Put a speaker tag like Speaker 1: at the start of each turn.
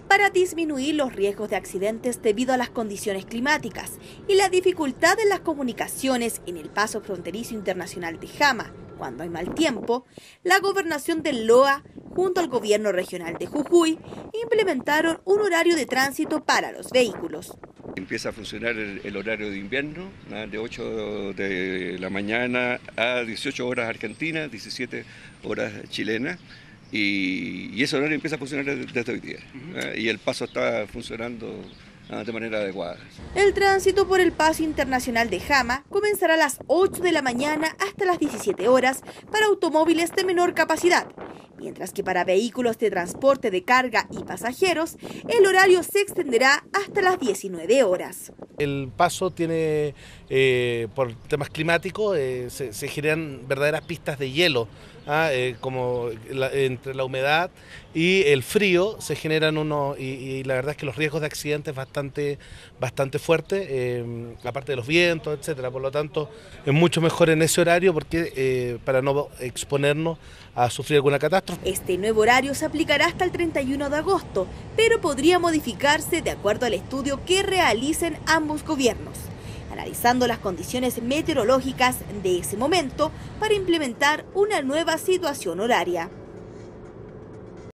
Speaker 1: para disminuir los riesgos de accidentes debido a las condiciones climáticas y la dificultad en las comunicaciones en el paso fronterizo internacional de Jama, cuando hay mal tiempo, la gobernación del Loa, junto al gobierno regional de Jujuy, implementaron un horario de tránsito para los vehículos.
Speaker 2: Empieza a funcionar el horario de invierno, de 8 de la mañana a 18 horas argentinas, 17 horas chilenas, y ese horario empieza a funcionar desde hoy día. Y el paso está funcionando de manera adecuada.
Speaker 1: El tránsito por el paso internacional de Jama comenzará a las 8 de la mañana hasta las 17 horas para automóviles de menor capacidad, mientras que para vehículos de transporte de carga y pasajeros, el horario se extenderá hasta las 19 horas.
Speaker 3: El paso tiene, por temas climáticos, se generan verdaderas pistas de hielo, como entre la humedad y el frío se generan y la verdad es que los riesgos de accidentes bastante fuertes, aparte de los vientos, etcétera. Por lo tanto, es mucho mejor en ese horario porque para no exponernos a sufrir alguna catástrofe.
Speaker 1: Este nuevo horario se aplicará hasta el 31 de agosto, pero podría modificarse de acuerdo al estudio que realicen ambos gobiernos, analizando las condiciones meteorológicas de ese momento para implementar una nueva situación horaria.